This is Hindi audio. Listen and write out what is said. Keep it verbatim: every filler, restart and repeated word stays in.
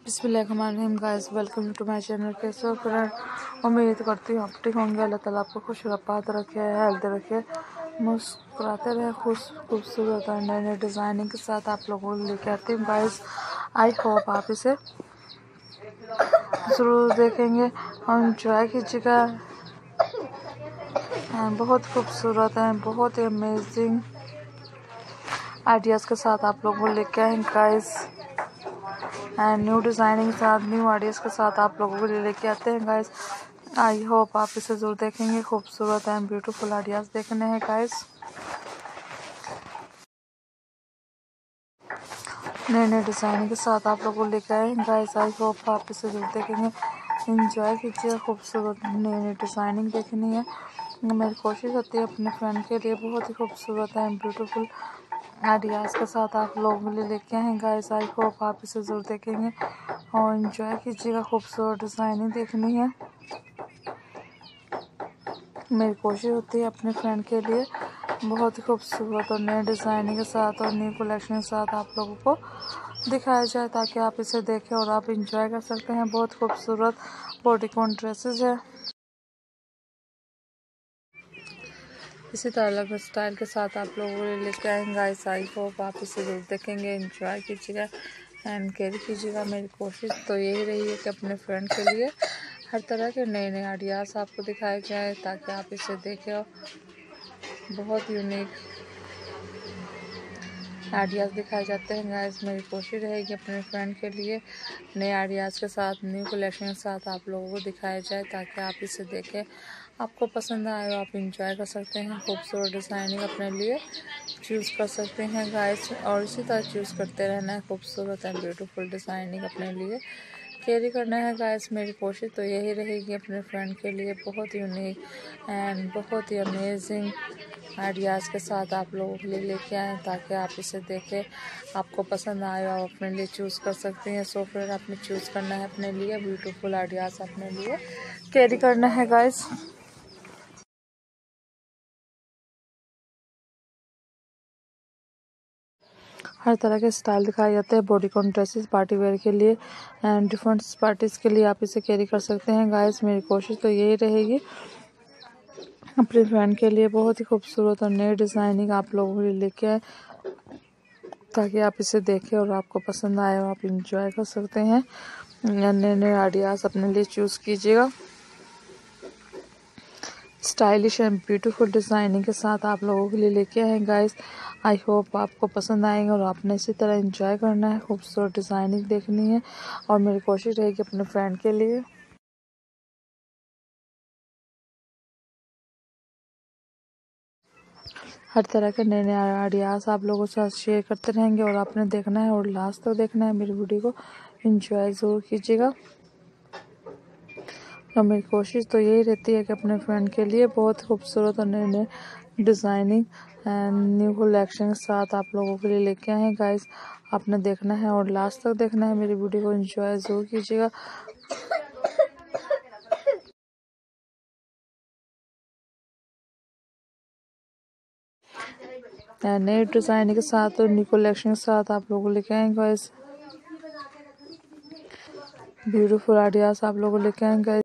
बिस्मिल्लाहिर्रहमानिर्रहीम guys, welcome to my channel. कैसे हो फ्रेंड? उम्मीद करती हूँ आप ठीक होंगे। अल्लाह ताला आपको खुश रपात रखे, हेल्थ रखे, मुस्कुराते रहे, खुश खूबसूरत और नए नए डिज़ाइनिंग के साथ आप लोगों को लेके आती हूँ गाइस। आई होप आप इसे ज़रूर देखेंगे और इंजॉय कीजिएगा। बहुत खूबसूरत है, बहुत ही अमेजिंग आइडियाज़ के साथ आप लोगों को लेके आए गाइस। एंड न्यू डिज़ाइनिंग के साथ, न्यू आइडियाज़ के साथ आप लोगों को लेके आते हैं गाइस। आई होप आप इसे ज़रूर देखेंगे। खूबसूरत एंड ब्यूटीफुल आइडियाज़ देखने हैं गाइस। नए नए डिज़ाइनिंग के साथ आप लोगों को लेकर आए गाइस। आई होप आप इसे ज़रूर देखेंगे, इंजॉय कीजिए। खूबसूरत नई नई डिज़ाइनिंग देखनी है। मेरी कोशिश होती है अपने फ्रेंड के लिए बहुत ही खूबसूरत एंड ब्यूटीफुल आइडियाज़ के साथ आप लोगों के लिए लेके आए हैं गाइस। आई होप आप इसे ज़रूर देखेंगे और इंजॉय कीजिएगा। खूबसूरत डिज़ाइनिंग देखनी है। मेरी कोशिश होती है अपने फ्रेंड के लिए बहुत ही खूबसूरत और नए डिज़ाइनिंग के साथ और न्यू कलेक्शन के साथ आप लोगों को दिखाया जाए, ताकि आप इसे देखें और आप इंजॉय कर सकते हैं। बहुत खूबसूरत बॉडीकॉन ड्रेसेस है। इसी तरह अलग स्टाइल के साथ आप लोगों को लेकर आएंगे गाइस। आई होप आप इसे जरूर देखेंगे, इंजॉय कीजिएगा एंड कैरी कीजिएगा। मेरी कोशिश तो यही रही है कि अपने फ्रेंड के लिए हर तरह के नए नए आइडियाज़ आपको दिखाए जाए, ताकि आप इसे देखें और बहुत यूनिक आइडियाज़ दिखाए जाते हैं गाइस। मेरी कोशिश रहेगी अपने फ्रेंड के लिए नए आइडियाज़ के साथ, न्यू कलेक्शन के साथ आप लोगों को दिखाया जाए, ताकि आप इसे देखें, आपको पसंद आए और आप इंजॉय कर सकते हैं। खूबसूरत डिज़ाइनिंग अपने लिए चूज़ कर सकते हैं गाइस, और इसी तरह चूज़ करते रहना है। खूबसूरत एंड ब्यूटीफुल डिज़ाइनिंग अपने लिए कैरी करना है गाइस। मेरी कोशिश तो यही रहेगी अपने फ्रेंड के लिए बहुत यूनिक एंड बहुत ही अमेजिंग आइडियाज़ के साथ आप लोगों के लिए लेके आएँ, ताकि आप इसे देखें, आपको पसंद आए और अपने लिए चूज़ कर सकते हैं। सो फिर आपने चूज़ करना है अपने लिए ब्यूटीफुल आइडियाज़ अपने लिए कैरी करना है गाइस। हर तरह के स्टाइल दिखाए जाते हैं बॉडीकॉन ड्रेसेस पार्टी वेयर के लिए एंड डिफरेंट पार्टीज़ के लिए आप इसे कैरी कर सकते हैं गाइस। मेरी कोशिश तो यही रहेगी अपने फ्रेंड के लिए बहुत ही खूबसूरत और नई डिज़ाइनिंग आप लोगों के लिए लेके आए, ताकि आप इसे देखें और आपको पसंद आए और आप इंजॉय कर सकते हैं। नए नए आइडियाज़ अपने लिए चूज़ कीजिएगा। स्टाइलिश एंड ब्यूटीफुल डिज़ाइनिंग के साथ आप लोगों के लिए लेके आए गाइस। आई होप आपको पसंद आएंगे और आपने इसी तरह एंजॉय करना है, खूबसूरत डिज़ाइनिंग देखनी है, और मेरी कोशिश रहेगी अपने फ्रेंड के लिए हर तरह के नए नए आइडियाज़ आप लोगों के साथ शेयर करते रहेंगे, और आपने देखना है और लास्ट तक देखना है। मेरी वीडियो को एंजॉय ज़रूर कीजिएगा। और मेरी कोशिश तो यही रहती है कि अपने फ्रेंड के लिए बहुत खूबसूरत और नए नए डिज़ाइनिंग एंड न्यू कलेक्शन के साथ आप लोगों के लिए लेके आए हैं गाइस। आपने देखना है और लास्ट तक देखना है। मेरी वीडियो को एंजॉय ज़रूर कीजिएगा। नए डिज़ाइनिंग के साथ और न्यू कलेक्शन के साथ आप लोगों को लेके आए गाइस। ब्यूटीफुल आइडियाज़ आप लोगों को लेके आए गाइस।